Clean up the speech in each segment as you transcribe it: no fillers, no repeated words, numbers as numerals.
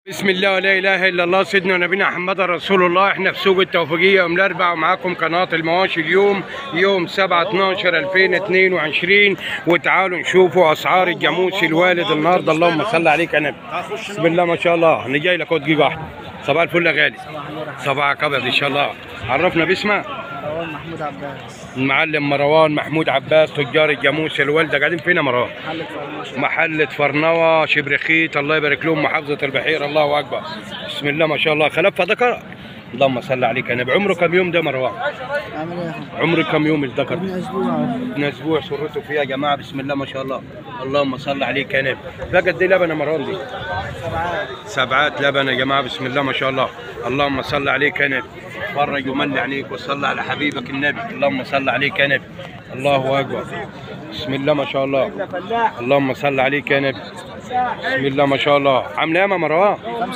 بسم الله ولا اله الا الله سيدنا نبينا محمد رسول الله. احنا في سوق التوفيقيه يوم الاربعاء ومعاكم قناه المواشي. اليوم يوم 7/12/2022 وتعالوا نشوفوا اسعار الجاموس الوالد النهارده. اللهم صل عليك يا نبي. بسم الله ما شاء الله. انا جاي لك دقيقه واحده. صباح الفل يا غالي. صباحك ابيض ان شاء الله. عرفنا باسمك. مروان محمود عباس. المعلم مروان محمود عباس تجار الجاموس الوالده. قاعدين فين يا مروان؟ محلة فرنوة شبرخيت. الله يبارك لهم. محافظة البحيرة. الله أكبر. بسم الله ما شاء الله. خلفها ذكر. اللهم صل عليك يا نبي. عمره كم يوم ده مروان؟ عامل ايه؟ عمره كم يوم الذكر؟ ابن اسبوع. ابن اسبوع. سرته فيها يا جماعة. بسم الله ما شاء الله. اللهم صل عليك يا نبي. بقى قد ايه لبن يا مروان دي؟ سبعات لبن يا جماعة. بسم الله ما شاء الله. اللهم صل عليك يا نبي. فرج ومن عليك وصلى على حبيبك النبي. اللهم صل عليك يا نبي. الله أكبر. بسم الله ما شاء الله. اللهم صل عليك يا نبي. بسم الله ما شاء الله. عامله ايه يا مروان؟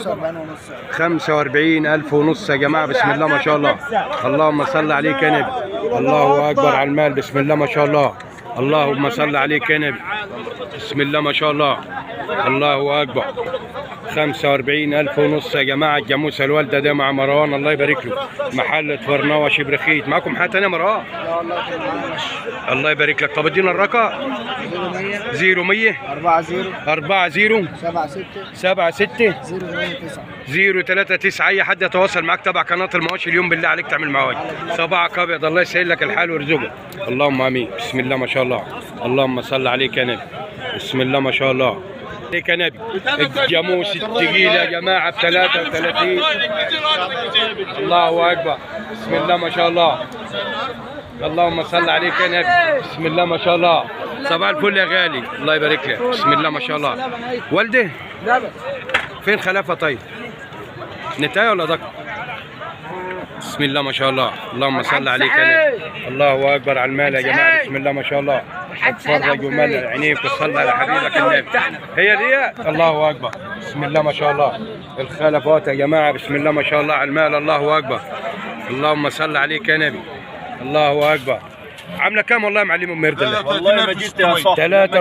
45,000 ونص يا جماعه. بسم الله ما شاء الله. اللهم صل عليك يا نبي. الله اكبر على المال. بسم الله ما شاء الله. اللهم صل عليك يا نبي. بسم الله ما شاء الله. الله اكبر. 45,000 ونص يا جماعه. الجاموس الوالده ده مع مروان. الله يبارك له. محلة فرنوة شبرخيت. معاكم حاجه ثانيه يا مروان؟ الله يبارك لك. طب ادينا الرقم. 0100 40 76 039. اي حد يتواصل معاك تبع قناه المواشي اليوم بالله عليك تعمل مواشي. صباحك ابيض. الله يسهل لك الحال ويرزقك. اللهم امين. بسم الله ما شاء الله. اللهم صل عليك يا نبي. بسم الله ما شاء الله عليك يا نبي. الجاموس الثقيله يا جماعه ب 33. الله اكبر. بسم الله ما شاء الله. اللهم صل عليك يا نبي. بسم الله ما شاء الله. صباح الفل يا غالي. الله يبارك لك. بسم الله ما شاء الله. والده فين خلافه؟ طيب نتايه ولا ذكر؟ بسم الله ما شاء الله. اللهم صل عليك يا نبي. الله اكبر على المال يا جماعه. بسم الله ما شاء الله. اتفرج وملء عينيك وصلي على حبيبك النبي. هي دي. الله اكبر. بسم الله ما شاء الله. الخلفات يا جماعه. بسم الله ما شاء الله على المال. الله اكبر. اللهم صل عليك يا نبي. الله اكبر. عامله كام والله يا معلم المرد الله؟ والله ما جيت يا صاحبي.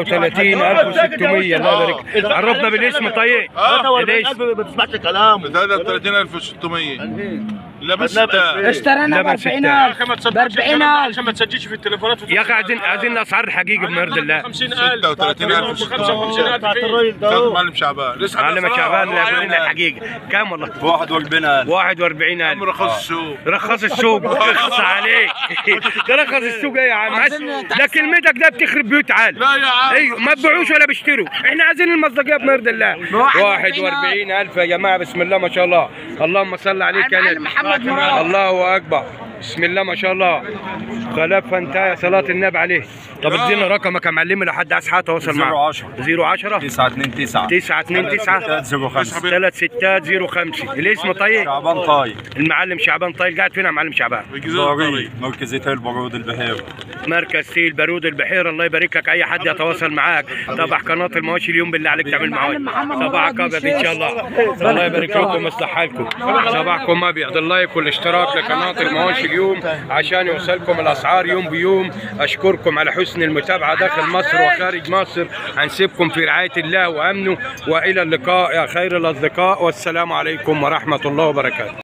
33,600. الله يبارك. عرفنا بالاسم طيب. 43,000 ما تسمعش كلام. 33,600. لبن اشترينا ب 40,000 ب 40,000 عشان ما تسجلش في التليفونات. يا اخي عايزين الاسعار الحقيقيه بمرد الله. 50,000 36,000 بتاعت الراجل ده. معلم شعبان. معلم شعبان اللي يقول لنا الحقيقه كام والله؟ 41,000. 41,000. رخص السوق. رخص السوق. رخص عليك. رخص السوق ايه يا عم؟ ده كلمتك ده بتخرب بيوت عالم. لا يا عم. ايوه ما تبيعوش ولا بيشتروا. احنا عايزين المصداقيه بمرد الله. 41,000 يا جماعه. بسم الله ما شاء الله. اللهم صل عليك يا نبي. الله اكبر. بسم الله ما شاء الله. خلف انت صلاه النبي عليه. طب ادينا رقمك يا معلمي لو حد عايز حاجه تواصل معاك. 010 010 929 929 3605. الاسم طيب؟ شعبان طاي. المعلم شعبان طيب. قاعد فين يا معلم شعبان؟ مركز تل برود البحيره. مركز تيل برود البحيره. الله يبارك لك. اي حد يتواصل معاك تبع قناه المواشي اليوم بالله عليك تعمل معاك. صباحك ابيض ان شاء الله. الله يبارك لكم ويصلح حالكم. صباحكم ابيض. اللايك والاشتراك لقناه المواشي اليوم عشان يوصلكم الاسعار يوم بيوم. اشكركم على حسن المتابعه داخل مصر وخارج مصر. هنسيبكم في رعايه الله وامنه والى اللقاء يا خير الاصدقاء والسلام عليكم ورحمه الله وبركاته.